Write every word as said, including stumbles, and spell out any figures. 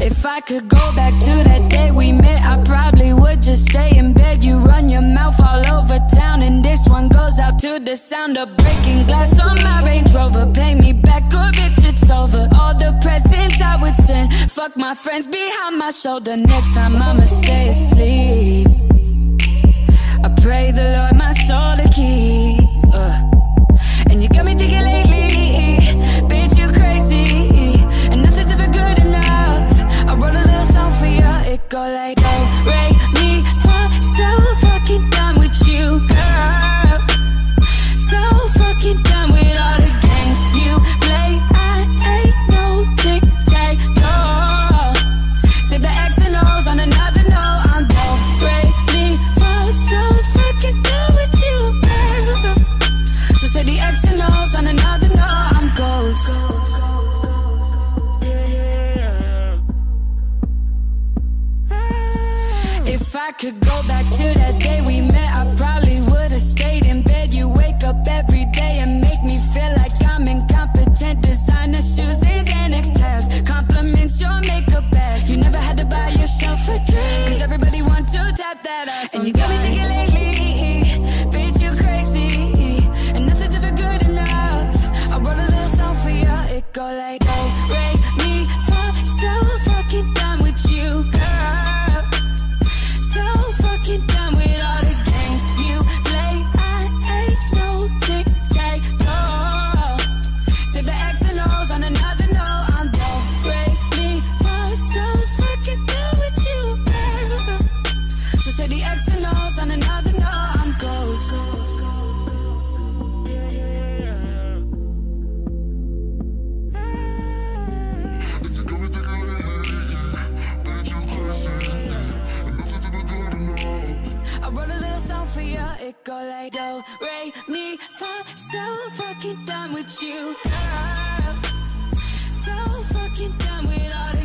If I could go back to that day we met, I probably would just stay in bed. You run your mouth all over town, and this one goes out to the sound of breaking glass on my Range Rover. Pay me back or bitch, it's over. All the presents I would send, fuck my friends behind my shoulder. Next time I'ma stay asleep. I pray the Lord my soul to keep. uh. And you got me thinking lately, bitch, you crazy, and nothing's ever good enough. I wrote a little song for you, it go like, oh, Ray, me, fa, so fucking done with you, girl. So fucking done with all the games you play. I ain't no tic-tac-toe. Save the X and O's on another note. I'm dope, Ray, me, fa, so fucking done with you, girl. So say the X and O's on another note. I'm ghost. If I could go back to that day we met, I probably would've stayed in bed. You wake up every day and make me feel like I'm incompetent. Designer shoes and Xanax tabs, compliments your makeup bag. You never had to buy yourself a drink, cause everybody want to tap that ass. And you got me thinking lately, bitch, you crazy, and nothing's ever good enough. I wrote a little song for you, it go like, oh, Ray, me, fa, so fucking done with you, girl. So fucking done with all the games you play. I ain't no tic-tac-toe. Save the X and O's on another note. I'm dope, Ray, me, fa, so fucking done with you, girl. So say the X and O's on another note. I'm ghost. I wrote a little song for you, it go like, do, re, mi, fa, so fucking done with you, girl. So fucking done with all the